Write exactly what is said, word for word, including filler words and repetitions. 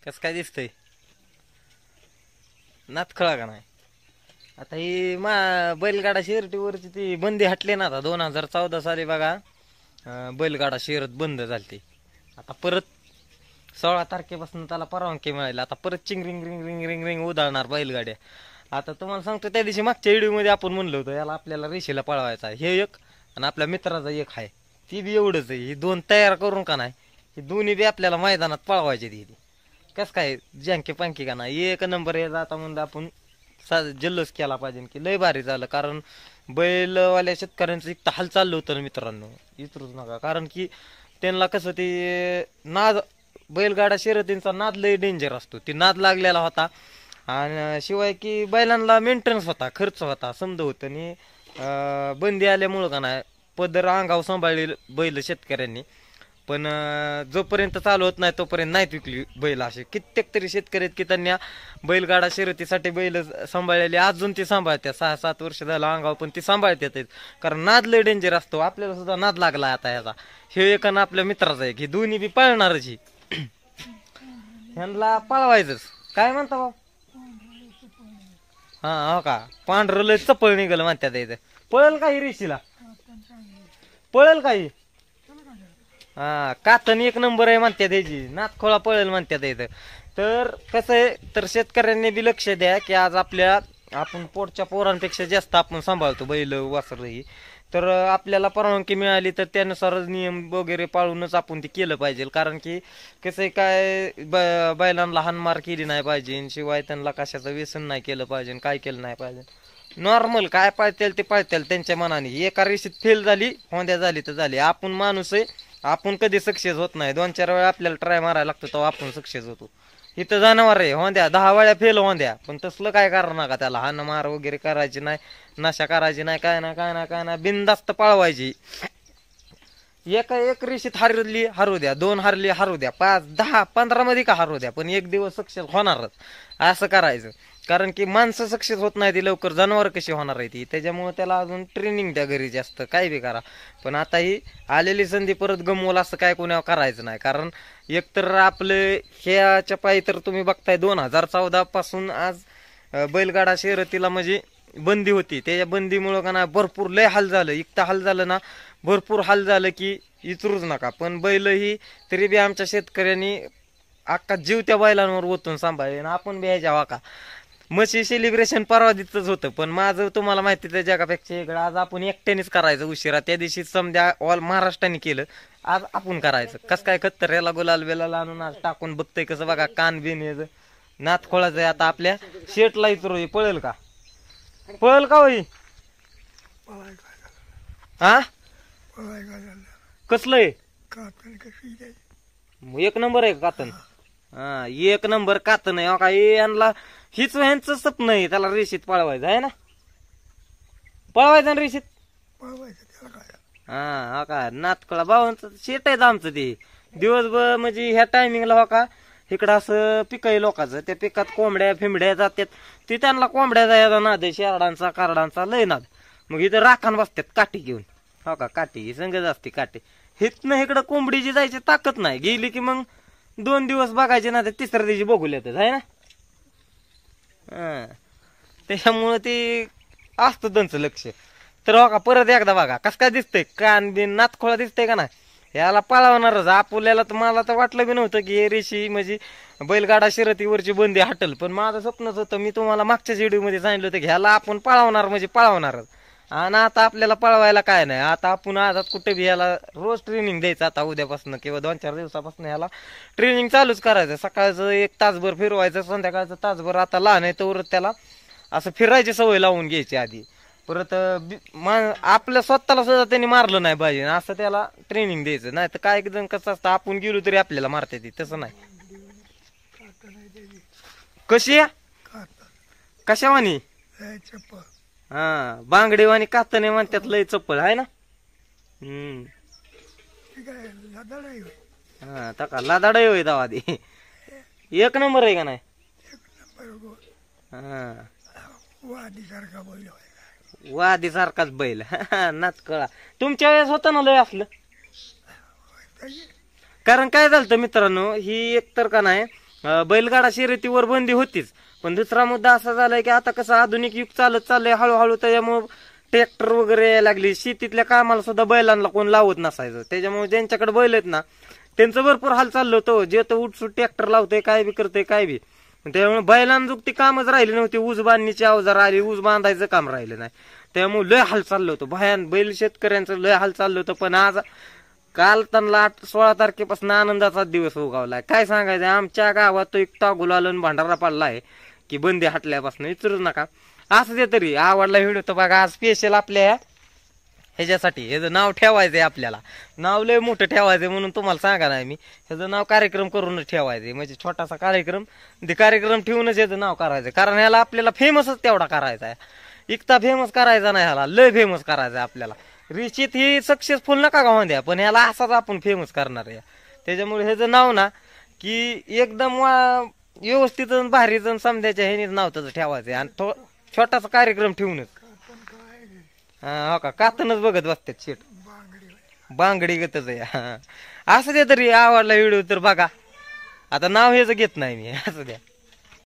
कस काय दिसतंय नातखळा का नाही? आता ही मा बैलगाडा शर्यतीवरची ती बंदी हटली ना आता दोन हजार चौदा साली बघा. अं, बैलगाडा शर्यत बंद झाली. आता परत सोळा तारखेपासून त्याला परवानगी मिळाली. आता परत चिंग रिंग रिंग रिंग रिंग रिंग उधाळणार बैलगाड्या. आता तुम्हाला सांगतो त्या दिवशी मागच्या व्हिडिओ मध्ये आपण म्हणलो होतो याला आपल्याला रेषेला पळवायचा आहे. हे एक आणि आपल्या मित्राचा एक आहे ती बी एवढंच आहे. ही दोन तयार करून का नाही ही दोन्ही बी आपल्याला मैदानात पळवायची ती. कस काय जँके पांकी का नाही एक नंबर हे जाता म्हणलं आपण सा जल्लोष केला पाहिजे की लय भारी झालं. कारण बैलवाल्या शेतकऱ्यांचं एक हाल चाललं होतं ना मित्रांनो, विसरूच नका. कारण की त्यांना कसं ते नाद बैलगाडा शर्यतींचा नाद लय डेंजर असतो. ती नाद लागलेला होता आणि शिवाय की बैलांना मेंटेनन्स होता, खर्च होता, समज होतं. आणि बंदी आल्यामुळं का नाही पदर अंगावर सांभाळली बैल शेतकऱ्यांनी. पण जोपर्यंत चालू होत नाही तोपर्यंत नाहीत विकली बैल. असे कित्येक तरी शेतकरी आहेत की त्यांना बैलगाडा शर्यतीसाठी बैल सांभाळलेली अजून ती सांभाळतात. सहा सात वर्ष झालं अंगावर पण ती सांभाळतात. कारण नाद लय डेंजर असतो. आपल्याला सुद्धा नाद लागला आता याचा. हे एक आणि आपल्या मित्राचा एक, ही दोन्ही बी पळणारच. ही ह्यांना पळवायचंच. काय म्हणता भाऊ? हा हो का पांढरं लय चपळ निघालं म्हणतात इथं. पळेल काही रेशीला पळेल काही. हा कातन एक नंबर आहे म्हणतात याची, नातखोळा पळेल म्हणतात इथं. तर कसं आहे तर शेतकऱ्यांनी बी लक्ष द्या की आज आपल्या आपण पोटच्या पोरांपेक्षा जास्त आपण सांभाळतो बैल वासर ही. तर आपल्याला परवानगी मिळाली तर त्यानुसारच नियम वगैरे पाळूनच आपण ते केलं पाहिजे. कारण की कसं आहे काय ब बैलांना हानमार केली नाही पाहिजे, शिवाय त्यांना कशाचं व्यसन नाही केलं पाहिजे, काय केलं नाही पाहिजे. नॉर्मल काय पाळतील ते पाळतील त्यांच्या मनाने. एका रेषेत फेल झाली होंद्या झाली तर झाली. आपण माणूस आहे, आपण कधी सक्सेस होत नाही. दोन चार वेळा आपल्याला ट्राय मारायला लागतो तेव्हा आपण सक्सेस होतो. इथं जनावर आहे होंद्या दहा वेळा फेल होंद्या, पण तसलं काय करू नका. त्याला हान मार वगैरे करायची नाही, नशा करायची नाही, काय ना काय ना काय ना बिनधास्त पळवायची. एका एक रेषेत हरली हरू द्या, दोन हरली हरू द्या, पाच दहा पंधरा मध्ये का हरू द्या, पण एक दिवस सक्सेस होणारच. असं करायचं. कारण की माणसं सक्सेस होत नाही ती लवकर, जनावर कशी होणार आहे ती. त्याच्यामुळे त्याला अजून ट्रेनिंग द्या घरी जास्त, काय बी करा. पण आता ही आलेली संधी परत गमवलं असं काय कोणावर करायचं नाही. कारण एकतर आपले ह्याच्या पायी तर तुम्ही बघताय दोन हजार चौदा पासून आज बैलगाडा शर्यतीला म्हणजे बंदी होती. त्याच्या बंदीमुळं का ना भरपूर लय हाल झालं. इतकं हाल झालं ना, भरपूर हाल झालं की विचारूच नका. पण बैल ही तरी बी आमच्या शेतकऱ्यांनी अख्खा जीव त्या बैलांवर ओतून सांभाळले. आणि आपण बी ह्याच्या वाका मशी सेलिब्रेशन परवा दिवसच होतं, पण माझं तुम्हाला माहिती त्या जगापेक्षा इकडं आज आपण एकट्यानेच करायचं उशिरा. त्या दिवशी समजा ऑल महाराष्ट्राने केलं, आज आपण करायचं. कसं काय खतर याला गुलाल बेलाला आणून आज टाकून बघतोय कसं बघा कान बिन याचं नात खोळाचं आहे. आता आपल्या शेटला इतर पळेल का पळेल का होई? हा कसलं आहे? एक नंबर आहे कातन. हा एक नंबर कातन आहे का. यांना हीच ह्यांचं स्वप्न आहे त्याला रेषेत पळवायचं आहे ना, पळवायचं ना रेषेत. हा हो का नातकळा भावांचं शेट आहे आमचं. ते दिवसभर म्हणजे ह्या टायमिंगला हो का इकडं असं पिक आहे लोकांचं. त्या पिकात कोंबड्या फिंबड्या जातात. ती त्यांना कोंबड्या जायचा नाद आहे, शेरडांचा कारडांचा लय नाद. मग इथं राखान बसतात काठी घेऊन हो का. काठी ही संगच असते काठी. हिथनं इकडं कोंबडीची जायची ताकद नाही. गेली की मग दोन दिवस बघायचे ना, तर तिसऱ्या दिवशी बघूल येतात आहे ना. हा त्याच्यामुळं ते असतं त्यांचं लक्ष. तर हो का परत एकदा बघा कसं काय दिसतंय, कान बिन नातखोळा दिसतंय का नाही. याला पळवणारच आपल्याला. तर मला तर वाटलं बी नव्हतं की हे रेषी म्हणजे बैलगाडा शर्यतीवरची बंदी हटल. पण माझं स्वप्नच होतं, मी तुम्हाला मागच्याच व्हिडिओ मध्ये सांगितलं होतं की ह्याला आपण पळवणार म्हणजे पळवणारच. आणि आता आपल्याला पळवायला काय नाही. आता आपण आज कुठे बी याला रोज ट्रेनिंग द्यायचं. आता उद्यापासून किंवा दोन चार दिवसापासून याला ट्रेनिंग चालूच करायचं. सकाळचं एक तासभर फिरवायचं, संध्याकाळचं तासभर. आता लहान आहे तर त्याला असं फिरायची सवय लावून घ्यायची आधी. परत आपल्या स्वतःला सुद्धा त्यांनी मारलं नाही पाहिजे असं त्याला ट्रेनिंग द्यायचं. नाही तर काय जण कसं असतं आपण गेलो तरी आपल्याला मारते ती, तसं नाही. कशी कशावानी हा बांगडेवानी कातने म्हणतात लय चप्पल आहे ना. हम्म हा तका लादाड होय दावा दे एक नंबर आहे का नाही. हा वादी सारखाच बैल नाचकळा. तुमच्या वेळेस होता ना लय असलं. कारण काय झालं मित्रांनो, ही एक तर का नाही अं, बैलगाडा शर्यतीवर बंदी होतीच, पण दुसरा मुद्दा असा झालाय की आता कसं आधुनिक युग चालत चाललंय हळूहळू, त्याच्यामुळे ट्रॅक्टर वगैरे यायला लागली, शेतीतल्या कामाला सुद्धा बैलांना कोण लावत नसायचं, त्याच्यामुळे ज्यांच्याकडे बैल आहेत ना त्यांचं भरपूर हाल चाललं होतं, जे तर उठसूट ट्रॅक्टर लावतंय, काय बी करतंय काय बी, त्यामुळे बैलांना ती कामच राहिली नव्हती, ऊस बांधणीची अवजार आली, ऊस बांधायचं काम राहिलं नाही, त्यामुळे लय हाल चाललं होतं भयान, बैल शेतकऱ्यांचं लय हाल चाललं होतं. पण आज काल त्यांना आठ सोळा तारखेपासून आनंदाचा दिवस उगावलाय, काय सांगायचं, आमच्या गावात तो एक टागुल आलं भांडारा पडलाय की बंदी हटल्यापासून विचारूच नका. असं दे तरी आवडला व्हिडिओ तर बघा, आज स्पेशल आपल्या ह्याच्यासाठी ह्याचं नाव ठेवायचंय, आपल्याला नाव लय मोठं ठेवायचंय म्हणून तुम्हाला सांगा नाही मी, ह्याचं नाव कार्यक्रम करूनच ठेवायचंय, म्हणजे छोटासा कार्यक्रम, ते कार्यक्रम ठेवूनच ह्याचं नाव करायचं, कारण ह्याला आपल्याला फेमसच तेवढा करायचा आहे, इतका फेमस करायचा नाही, ह्याला लय फेमस करायचा आहे आपल्याला. रिचित ही सक्सेसफुल नका गाव द्या, पण ह्याला असाच आपण फेमस करणार आहे, त्याच्यामुळे ह्याचं नाव ना की एकदम व्यवस्थित भारी जण समजायच्या ह्यानेच नाव त्याचं ठेवायचंय, आणि तो छोटासा कार्यक्रम ठेवूनच. हो का, कातनच बघत बसतात शेट, बांगडी गतच आहे. असं दे तरी आवडला व्हिडिओ तर बघा, आता नाव हेच घेत नाही मी, असं द्या.